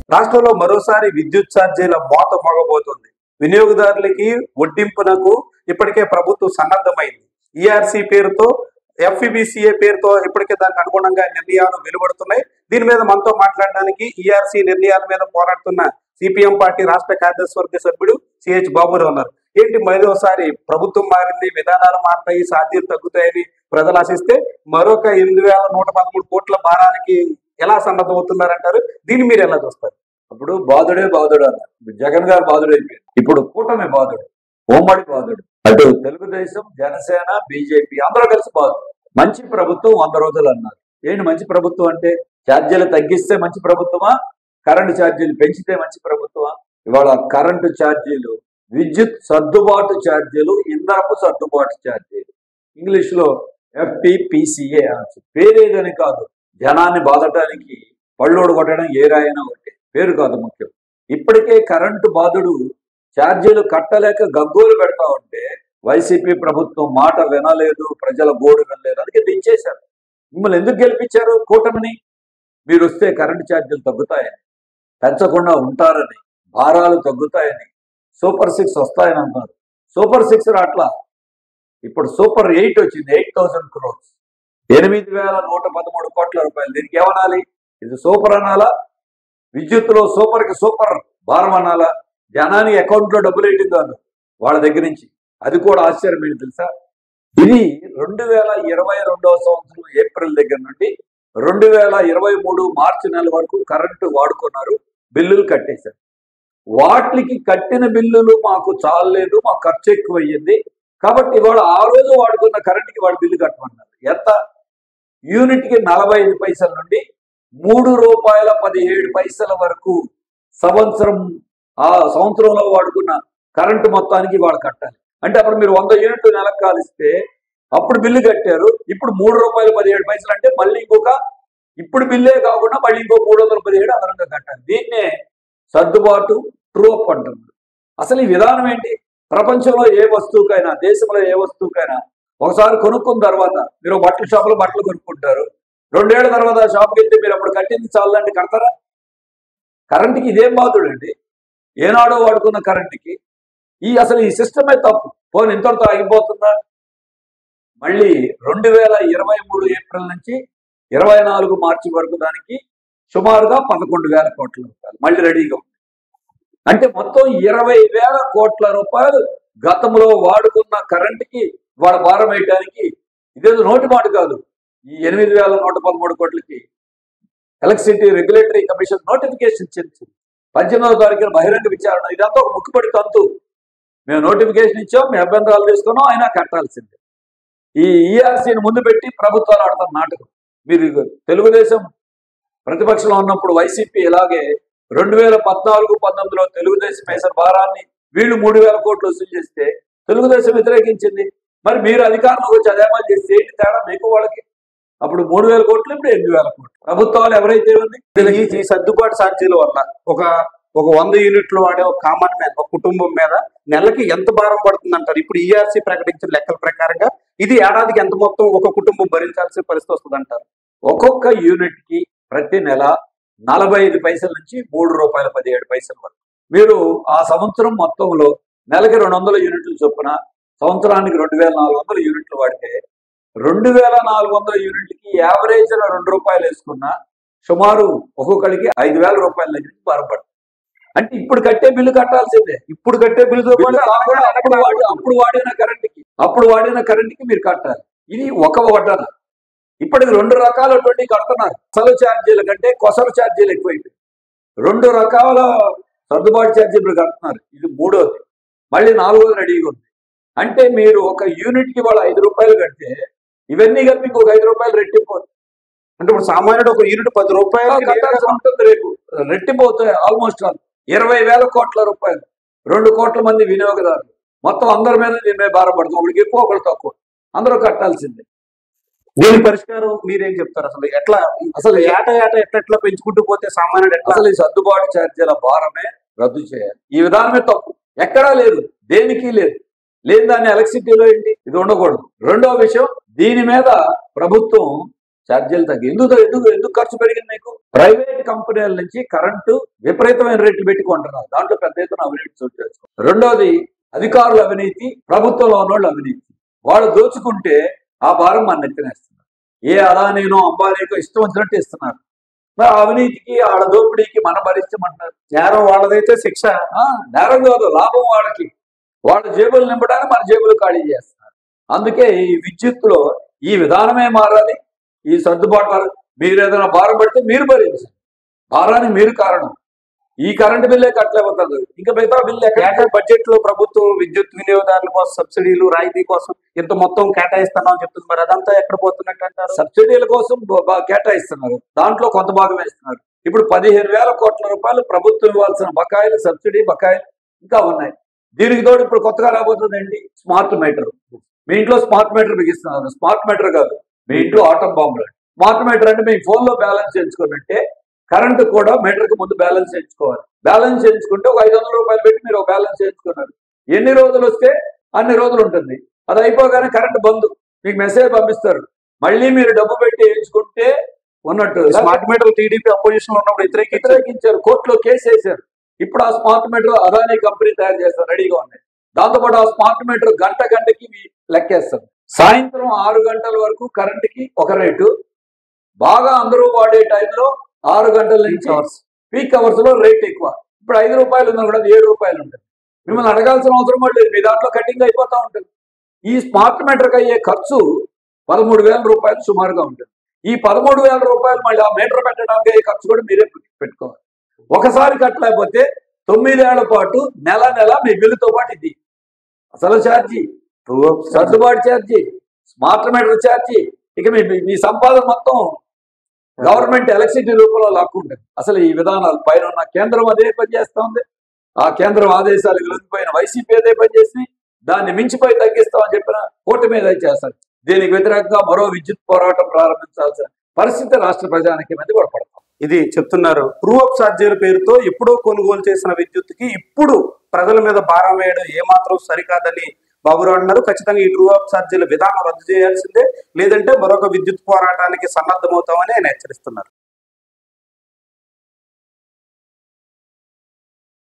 రాష్ట్రంలో మరోసారి విద్యుత్ ఛార్జీల మోత మోగబోతుంది. వినియోగదారులకి వడ్డింపునకు ఇప్పటికే ప్రభుత్వం సన్నద్ధమైంది. ఈఆర్సీ పేరుతో, ఎఫ్ఈబిసిఏ పేరుతో ఇప్పటికే దానికి అనుగుణంగా నిర్ణయాలు వెలువడుతున్నాయి. దీని మీద మనతో మాట్లాడడానికి ఈఆర్సీ నిర్ణయాల మీద పోరాడుతున్న సిపిఎం పార్టీ రాష్ట్ర కార్యవర్గ సభ్యుడు సిహెచ్ బాబురావు ఉన్నారు. ఏంటి మరోసారి ప్రభుత్వం మారింది, విధానాలు మారుతాయి, ఛార్జీలు తగ్గుతాయని ప్రజలు ఆశిస్తే మరొక 8,113 కోట్ల భారానికి ఎలా సన్నద్ధమవుతున్నారంటారు? దీన్ని మీరు ఎలా చూస్తారు? అప్పుడు బాధుడే బాధుడు అన్నారు. జగన్ గారు బాధుడు అయిపోయింది. ఇప్పుడు కూటమి బాధుడు, ఉమ్మడి బాధుడు. అటు తెలుగుదేశం, జనసేన, బీజేపీ అందరూ కలిసి బాధుడు. మంచి ప్రభుత్వం 100 రోజులు అన్నారు. ఏంటి మంచి ప్రభుత్వం అంటే? ఛార్జీలు తగ్గిస్తే మంచి ప్రభుత్వమా, కరెంటు ఛార్జీలు పెంచితే మంచి ప్రభుత్వమా? ఇవాళ కరెంటు ఛార్జీలు, విద్యుత్ సర్దుబాటు ఛార్జీలు, ఇంధనపు సర్దుబాటు ఛార్జీలు, ఇంగ్లీష్ లో FPPCA అనొచ్చు. పేరేదని కాదు, జనాన్ని బాధటానికి పళ్ళోడు కొట్టడం ఏ రాయినా ఒకటే, పేరు కాదు ముఖ్యం. ఇప్పటికే కరెంటు బాధుడు ఛార్జీలు కట్టలేక గగ్గోలు పెడతా ఉంటే వైసీపీ ప్రభుత్వం మాట వినలేదు, ప్రజల గోడు వినలేదు, అందుకే దించేశారు. మిమ్మల్ని ఎందుకు గెలిపించారు? కూటమిని. మీరు వస్తే కరెంటు ఛార్జీలు తగ్గుతాయని, పెంచకుండా ఉంటారని, భారాలు తగ్గుతాయని, సూపర్ 6 వస్తాయని అన్నారు. సూపర్ 6 రాట్లా. ఇప్పుడు సూపర్ 8 వచ్చింది, 8,000 crores, 8,113 కోట్ల రూపాయలు. దీనికి ఏమనాలి? ఇది సూపర్ అనాలా? విద్యుత్తులో సూపర్కి సూపర్ భారం అనాలా? జనానికి అకౌంట్లో డబ్బులు వేయటం కాదు వాళ్ళ దగ్గర నుంచి. అది కూడా ఆశ్చర్యం ఏంటి తెలుసా? ఇది 2022వ సంవత్సరం ఏప్రిల్ దగ్గర నుండి 2023 మార్చి నెల వరకు కరెంటు వాడుకున్నారు, బిల్లులు కట్టేశారు. వాటికి కట్టిన బిల్లులు మాకు చాలలేదు, మాకు ఖర్చు ఎక్కువ అయ్యింది, కాబట్టి ఇవాళ ఆ రోజు వాడుకున్న కరెంటుకి వాడు బిల్లు కట్టమన్నారు. ఎంత? యూనిట్కి 45 పైసల నుండి ₹3.17 వరకు సంవత్సరం, ఆ సంవత్సరంలో వాడుకున్న కరెంటు మొత్తానికి వాడు కట్టాలి. అంటే అప్పుడు మీరు 100 యూనిట్లు నెలకు కాలిస్తే అప్పుడు బిల్లు కట్టారు, ఇప్పుడు ₹3.17 అంటే మళ్ళీ ఇంకొక, ఇప్పుడు బిల్లే కాకుండా మళ్ళీ ఇంకో 317 అదనంగా కట్టాలి. దీన్నే సర్దుబాటు, ట్రూ అప్ అంటున్నారు. అసలు ఈ విధానం ఏంటి? ప్రపంచంలో ఏ వస్తువుకైనా, దేశంలో ఏ వస్తువుకైనా ఒకసారి కొనుక్కున్న తర్వాత మీరు బట్టల షాపులో బట్టలు కొనుక్కుంటారు, 2 ఏళ్ల తర్వాత షాప్కి వెళ్తే మీరు అప్పుడు కట్టింది చాలండి, కడతారా? కరెంటుకి ఇదేం బాధుడు అండి? ఏనాడో వాడుకున్న కరెంటుకి అసలు ఈ సిస్టమే తప్పు. పోనీ ఇంతటితో ఆగిపోతుందా? మళ్ళీ 2023 ఏప్రిల్ నుంచి 24 మార్చి వరకు దానికి సుమారుగా 11,000 కోట్ల రూపాయలు మళ్ళీ రెడీగా ఉంది. అంటే మొత్తం 20,000 కోట్ల రూపాయలు గతంలో వాడుకున్న కరెంటుకి వాళ్ళ భారం వేయడానికి. ఇదేదో నోటి మాట కాదు. ఈ 8,113 కోట్లకి ఎలక్ట్రిసిటీ రెగ్యులేటరీ కమిషన్ నోటిఫికేషన్ ఇచ్చింది. 18వ తారీఖున బహిరంగ విచారణ. ఇదంతా ఒక ముక్కుపడి తంతు. మేము నోటిఫికేషన్ ఇచ్చాం, మీ అభ్యంతరాలు తీసుకున్నాం, అయినా కట్టాల్సిందే. ఈ ఈఆర్సీని ముందు పెట్టి ప్రభుత్వాలు ఆడతాం నాటకం. మీరు తెలుగుదేశం ప్రతిపక్షంలో ఉన్నప్పుడు వైసీపీ ఇలాగే 2014-19లో తెలుగుదేశం వేసిన భారాన్ని వీళ్ళు 3,000 కోట్లు వసూలు చేస్తే తెలుగుదేశం వ్యతిరేకించింది. మరి మీరు అధికారంలోకి వచ్చి అదేమని చేస్తే ఏంటి తేడా మీకు వాళ్ళకి? అప్పుడు 3,000 కోట్లు, ఇప్పుడు 8,000 కోట్లు. ప్రభుత్వాలు ఎవరైతే ఉంది ఈ సర్దుబాటు ఛార్జీల వల్ల ఒక 100 యూనిట్లు వాడే ఒక కామన్ మ్యాన్, ఒక కుటుంబం మీద నెలకి ఎంత భారం పడుతుంది అంటారు? ఇప్పుడు ఈఆర్సీ ప్రకటించిన లెక్కల ప్రకారంగా ఇది ఏడాదికి ఎంత మొత్తం ఒక కుటుంబం భరించాల్సిన పరిస్థితి వస్తుంది అంటారు? ఒక్కొక్క యూనిట్ కి ప్రతి నెల 45 పైసల నుంచి ₹3.17 వరకు. మీరు ఆ సంవత్సరం మొత్తంలో నెలకి 200 యూనిట్లు చొప్పున సంవత్సరానికి 2,400 యూనిట్లు వాడితే 2,400 యూనిట్లకి యావరేజ్ ₹2 వేసుకున్నా సుమారు ఒక్కొక్కడికి 5,000 రూపాయల దగ్గర నుంచి భారం పడుతుంది. అంటే ఇప్పుడు కట్టే బిల్లు కట్టాల్సిందే. ఇప్పుడు కట్టే బిల్లుతో పాటు అప్పుడు వాడిన కరెంట్కి మీరు కట్టాలి. ఇది ఒక వడ్డన. ఇప్పటికి 2 రకాలటువంటి కడుతున్నారు. అసలు ఛార్జీల కంటే కొసరు ఛార్జీలు ఎక్కువైపోయి 2 రకాల సర్దుబాటు ఛార్జీలు కడుతున్నారు. ఇది 3వది, మళ్ళీ 4వది రెడీగా ఉంది. అంటే మీరు ఒక యూనిట్కి వాళ్ళు ₹5 కడితే ఇవన్నీ కలిపి ఇంకొక ₹5 రెట్టిపోతుంది. అంటే ఇప్పుడు సామాన్యుడు ఒక యూనిట్ ₹10 కట్టాల్సి ఉంటుంది. రేపు రెట్టిపోతాయి. ఆల్మోస్ట్ 20,000 కోట్ల రూపాయలు, 2 కోట్ల మంది వినియోగదారులు, మొత్తం అందరి మీద దీని మీద భారం పడుతుంది. ఒకరికి ఎక్కువ, ఒకటి తక్కువ, అందరూ కట్టాల్సిందే. దీని పరిష్కారం మీరేం చెప్తారు? అసలు ఏటా ఎట్లా పెంచుకుంటూ పోతే సామాన్యుడు అసలు ఈ సర్దుబాటు ఛార్జీల భారమే రద్దు చేయాలి. ఈ విధానమే తప్పు, ఎక్కడా లేదు, దేనికి లేదు. లేని దాన్ని ఎలక్ట్రిసిటీలో ఏంటి? ఇది ఉండకూడదు. రెండవ విషయం, దీని మీద ప్రభుత్వం ఛార్జీలు తగ్గి ఎందుకు ఎందుకు ఎందుకు ఖర్చు పెరిగింది మీకు? ప్రైవేట్ కంపెనీల నుంచి కరెంటు విపరీతమైన రేట్లు పెట్టి కొంటున్నారు. దాంట్లో పెద్ద ఎత్తున అవినీతి చోటు చేసుకో. రెండోది అధికారుల అవినీతి, ప్రభుత్వంలో ఉన్నోళ్ళు అవినీతి. వాళ్ళు దోచుకుంటే ఆ భారం మన నెత్తినేస్తున్నారు. ఏ అదానీనో అంబానీకో ఇష్టం వచ్చినట్టు ఇస్తున్నారు. మరి అవినీతికి ఆడ దోపిడీకి మనం భరించమంటున్నారు. నేరం వాళ్ళదైతే శిక్ష నేరం కాదు, లాభం వాళ్ళకి. వాళ్ళ జేబులు నింపడానికి మన జేబులు ఖాళీ చేస్తున్నారు. అందుకే ఈ విద్యుత్తులో ఈ విధానమే మారాలి. ఈ సర్దుబాటు మీరు ఏదైనా భారం పడితే మీరు భరించండి, భారానికి మీరు కారణం. ఈ కరెంటు బిల్లే కట్టలేకపోతుంది, ఇంకా మిగతా బిల్లు ఎక్కడ? బడ్జెట్ లో ప్రభుత్వం విద్యుత్ వినియోగదారుల కోసం సబ్సిడీలు రాయితీ కోసం ఇంత మొత్తం కేటాయిస్తున్నాం చెప్తుంది. మరి అదంతా ఎక్కడ పోతున్నట్టు అంటారు? సబ్సిడీల కోసం కేటాయిస్తున్నారు, దాంట్లో కొంత భాగం వేస్తున్నారు. ఇప్పుడు 15,000 కోట్ల రూపాయలు ప్రభుత్వం ఇవ్వాల్సిన బకాయిలు, సబ్సిడీ బకాయిలు ఇంకా ఉన్నాయి. దీనికి తోడు ఇప్పుడు కొత్తగా రాబోతుంది ఏంటి? Smart meter. మీ ఇంట్లో స్మార్ట్ మీటర్ బిగిస్తున్నారు. స్మార్ట్ మీటర్ కాదు, మీ ఇంట్లో ఆటం బాంబులు. స్మార్ట్ మీటర్ అంటే మీ ఫోన్లో బ్యాలెన్స్ చేయించుకున్నట్టే కరెంటు కూడా మీటర్కి ముందు బ్యాలెన్స్ చేయించుకోవాలి. బ్యాలెన్స్ చేయించుకుంటే ఒక 500 రూపాయలు పెట్టి మీరు ఒక బ్యాలెన్స్ చేయించుకున్నారు. ఎన్ని రోజులు వస్తే అన్ని రోజులు ఉంటుంది. అది అయిపోగానే కరెంటు బంద్, మీకు మెసేజ్ పంపిస్తారు. మళ్ళీ మీరు డబ్బు పెట్టి వేయించుకుంటే ఉన్నట్టు. స్మార్ట్ మీటర్ టీడీపీ అపోజిషన్ లో ఉన్నప్పుడు వ్యతిరేకించారు, కోర్టులో కేసు వేశారు. ఇప్పుడు ఆ స్మార్ట్ మీటర్ అదానీ కంపెనీ తయారు చేస్తారు, రెడీగా ఉన్నాయి. దాంతోపాటు ఆ స్మార్ట్ మీటర్ గంటకి లెక్కేస్తారు. సాయంత్రం 6 గంటల వరకు కరెంటుకి ఒక రేటు, బాగా అందరూ వాడే టైంలో 6 గంటల నుంచి పీక్ అవర్స్ లో రేట్ ఎక్కువ. ఇప్పుడు 5 రూపాయలు ఉన్నా కూడా 7 రూపాయలు ఉంటుంది. మిమ్మల్ని అడగాల్సిన అవసరం కూడా లేదు, మీ దాంట్లో కటింగ్ అయిపోతూ ఉంటుంది. ఈ స్మార్ట్ మీటర్కి అయ్యే ఖర్చు 13,000 రూపాయలు సుమారుగా ఉంటుంది. ఈ 13,000 రూపాయలు మళ్ళీ ఆ మీటర్ పెట్టడానికి అయ్యే ఖర్చు కూడా మీరే పెట్టుకోవాలి. ఒకసారి కట్టలేకపోతే 9 ఏళ్ల పాటు నెల మీ బిల్లుతో పాటు ఇది అసలు ఛార్జీ, సర్దుబాటు ఛార్జీ, స్మార్ట్ మీటర్ ఛార్జీ, ఇక మీ సంపాదన మొత్తం గవర్నమెంట్ ఎలక్ట్రిసిటీ రూపంలో లాక్కుంటుంది. అసలు ఈ విధానాలు పైన ఉన్న కేంద్రం అదే పనిచేస్తూ ఉంది. ఆ కేంద్రం ఆదేశాలు విలువైన వైసీపీ అదే పనిచేసి దాన్ని మించిపోయి తగ్గిస్తామని చెప్పిన కోర్టు మీద చేస్తారు. దీనికి వ్యతిరేకంగా మరో విద్యుత్ పోరాటం ప్రారంభించాల్సిన పరిస్థితి రాష్ట్ర ప్రజానికి మీద కూడా పడతాం. ఇది చెప్తున్నారు. ట్రూ అప్ ఛార్జీల పేరుతో ఎప్పుడో కొనుగోలు చేసిన విద్యుత్తుకి ఇప్పుడు ప్రజల మీద భారం వేయడం ఏమాత్రం సరికాదని బాబురావు అన్నారు. ఖచ్చితంగా ఈ ట్రూ అప్ ఛార్జీల విధానం రద్దు చేయాల్సిందే, లేదంటే మరొక విద్యుత్ పోరాటానికి సన్నద్ధమవుతామని ఆయన హెచ్చరిస్తున్నారు.